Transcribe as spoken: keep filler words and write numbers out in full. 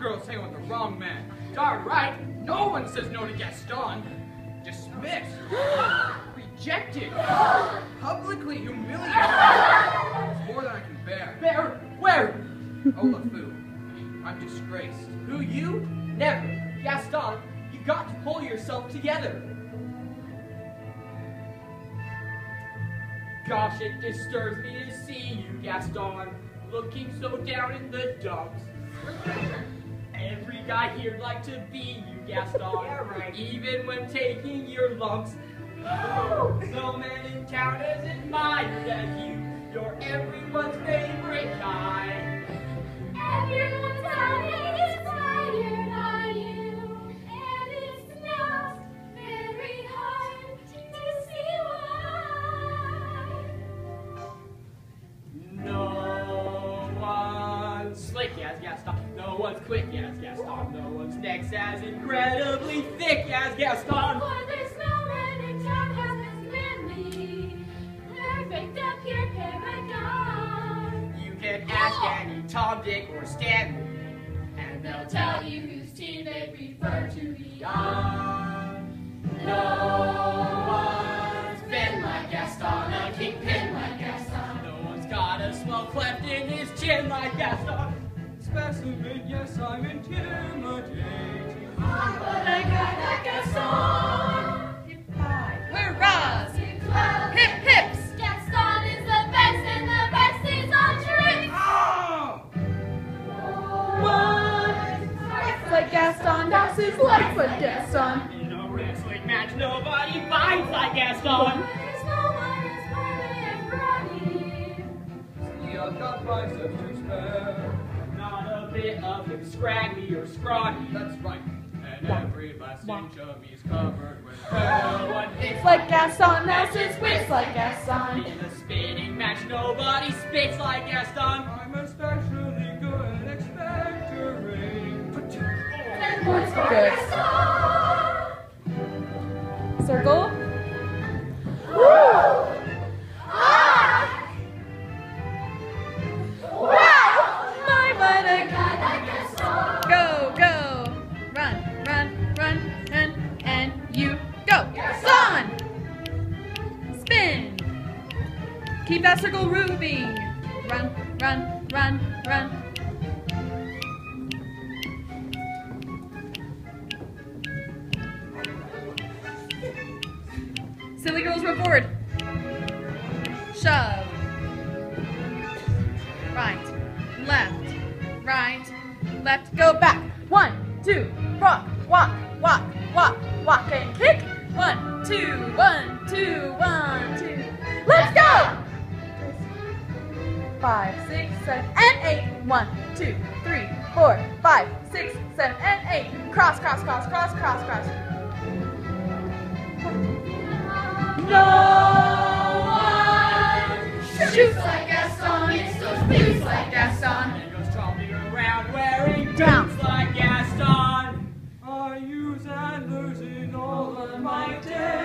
girl's hanging with the wrong man. Darn right, no one says no to Gaston. Dismissed. Rejected. Publicly humiliated. It's more than I can bear. Bear? Where? Oh, LeFou, I'm disgraced. Who, you? Never. Gaston, you got to pull yourself together. Gosh, it disturbs me to see you, Gaston, looking so down in the dumps. Every guy here'd like to be you, Gaston. Yeah, right. Even when taking your lumps. No man in town as admired as you. You're everyone's favorite guy. Everyone's eye is inspired by you, and it's not very hard to see why. No one's slick as Gaston. No one's quick as Gaston. No one's neck's as incredibly thick as Gaston. For there's no man in town has as many perfect up your paragon. You can ask any Tom, Dick, or Stanley, and they'll tell you whose team they prefer to be on. No one's been like Gaston, a kingpin like Gaston. No one's got a swell cleft in his chin like Gaston. Specimen, yes, I'm intimidating. But I got that Gaston. Hip high. We're Roz. Hip club. Hip hips. Gaston is the best, and the best is on tricks. Ah! Fights like Gaston, das is life with Gaston. In a wrestling match, nobody fights like Gaston. There's no one as burly and brawny. See, I've got biceps to spare. Not a bit of him scraggly or scrawny. That's right. And every last inch of me's covered with hair. No one hits It's like Gaston, das is wits like Gaston. in a spinning match, nobody spits like Gaston. I'm especially good at expectorating. What's good? Circle. My money. Go, go. Run, run, run, run, and you go. Gaston! Spin. Keep that circle moving. Run, run, run, run. Silly girls run forward. Shove. Right, left, right, left, go back. One, two, rock, walk, walk, walk, walk, and kick. One, two, one, two, one, two. Let's go! Five, six, seven, and eight. One, two, three, four, five, six, seven, and eight. Cross, cross, cross, cross, cross, cross. No one shoots like Gaston, it's those boots like Gaston. And goes tromping around wearing Down. boots like Gaston. I use antlers in all of my days.